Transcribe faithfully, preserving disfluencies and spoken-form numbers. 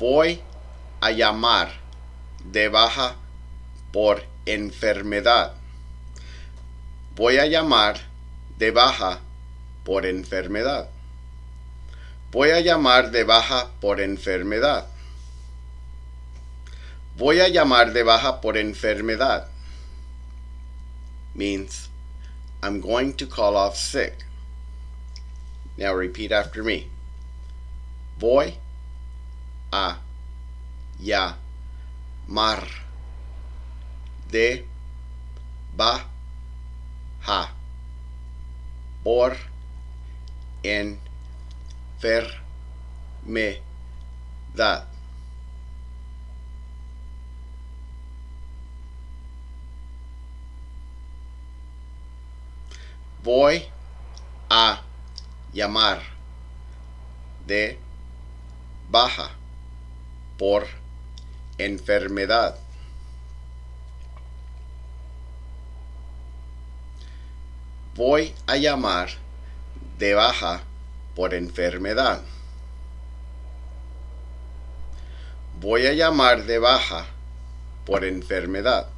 Voy a llamar de baja por enfermedad. Voy a llamar de baja por enfermedad. Voy a llamar de baja por enfermedad. Voy a llamar de baja por enfermedad means I'm going to call off sick. Now repeat after me. Voy a llamar de baja por enfermedad. Voy a llamar de baja por enfermedad. Voy a llamar de baja por enfermedad. Voy a llamar de baja por enfermedad.